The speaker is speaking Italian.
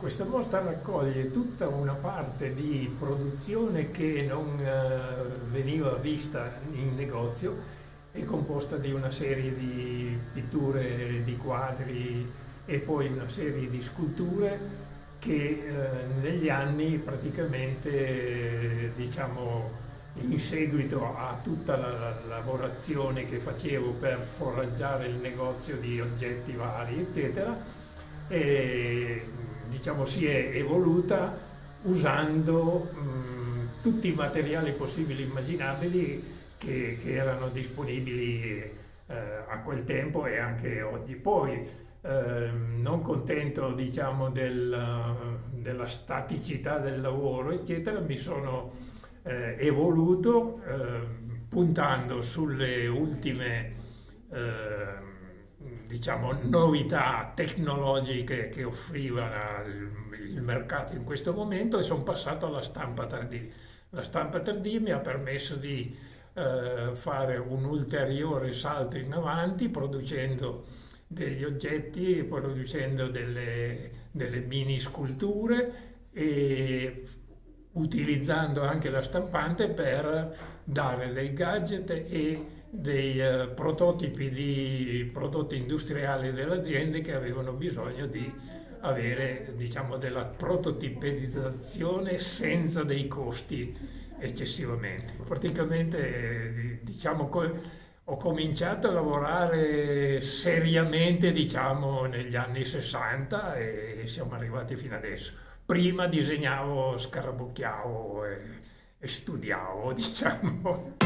Questa mostra raccoglie tutta una parte di produzione che non veniva vista in negozio, è composta di una serie di pitture, di quadri e poi una serie di sculture che negli anni praticamente, diciamo, in seguito a tutta la lavorazione che facevo per foraggiare il negozio di oggetti vari, eccetera, e, diciamo, si è evoluta usando tutti i materiali possibili e immaginabili che erano disponibili a quel tempo e anche oggi. Poi, non contento, diciamo, della staticità del lavoro, eccetera, mi sono evoluto puntando sulle ultime diciamo, novità tecnologiche che offriva il mercato in questo momento, e sono passato alla stampa 3D. La stampa 3D mi ha permesso di fare un ulteriore salto in avanti, producendo degli oggetti, producendo delle mini sculture e utilizzando anche la stampante per dare dei gadget e dei prototipi di prodotti industriali delle aziende che avevano bisogno di avere, diciamo, della prototipizzazione senza dei costi eccessivamente. Praticamente, diciamo, ho cominciato a lavorare seriamente, diciamo, negli anni 60 e siamo arrivati fino adesso. Prima disegnavo, scarabocchiavo e studiavo, diciamo.